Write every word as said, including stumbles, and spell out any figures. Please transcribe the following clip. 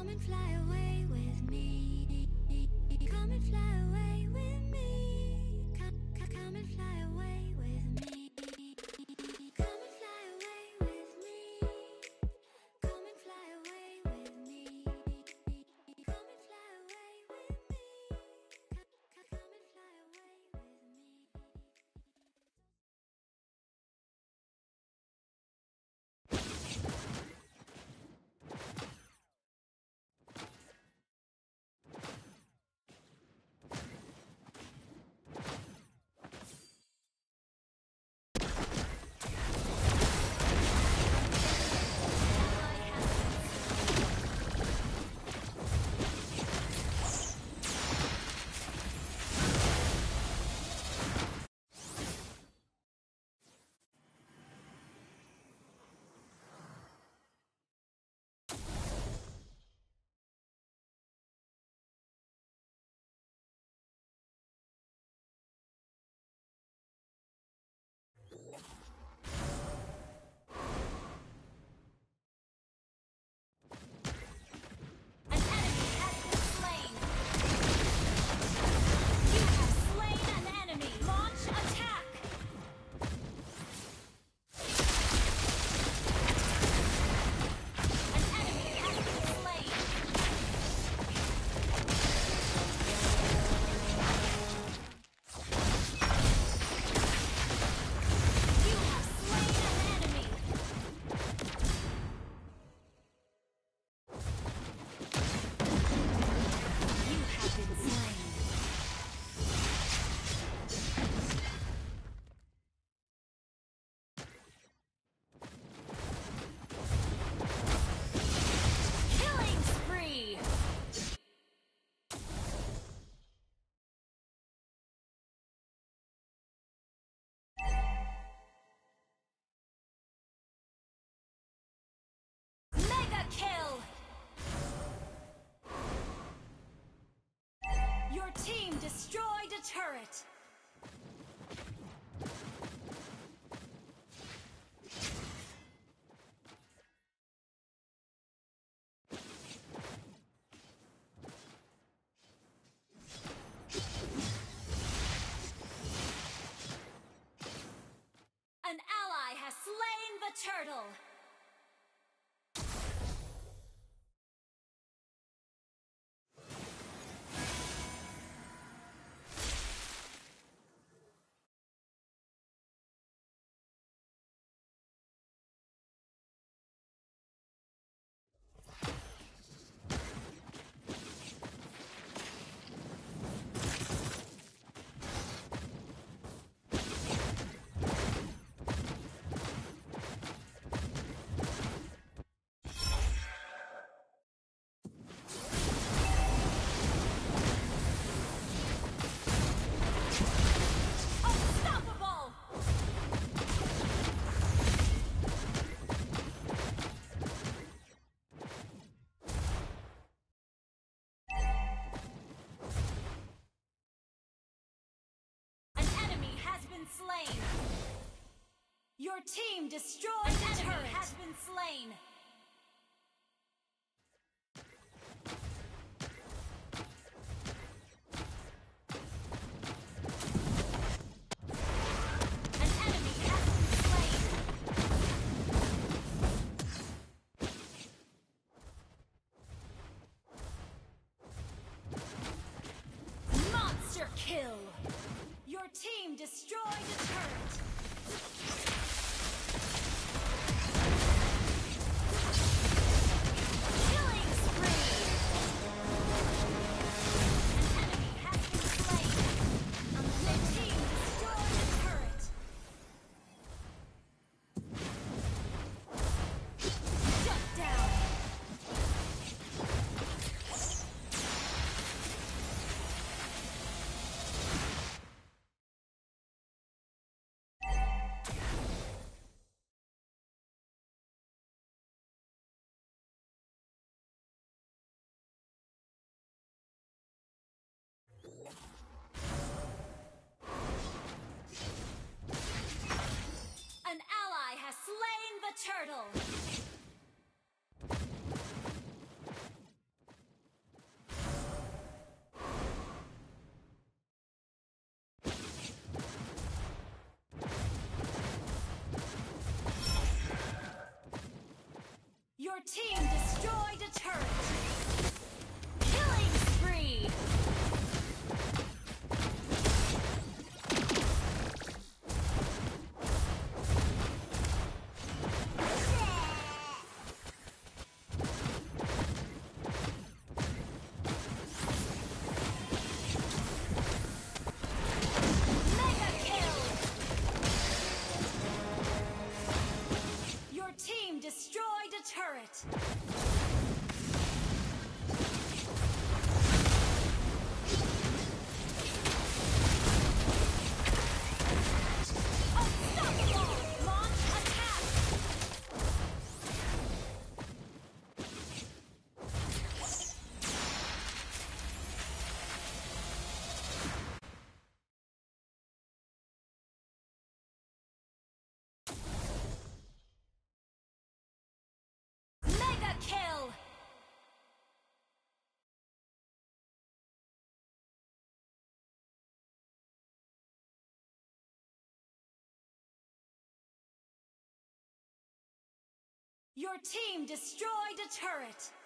Come and fly away with me. Come and fly away with me. Come, come, come and fly away with me. Come and fly away with me. Come and fly away with me. Come and fly away with me. Come, come and fly away with me. Kill! Your team destroyed a turret! An ally has slain the turtle! Slain. Your team destroyed the turret. Has been slain. An enemy has been slain. Monster kill. Your team destroyed a turret! Killing spree! An enemy has been slain! Your team destroyed a turret! Shut down! An ally has slain the turtle! Your team destroyed a turret. Killing spree. Mega kill. Your team destroyed a turret. Unstoppable! Launch attack! Mega kill! Your team destroyed a turret.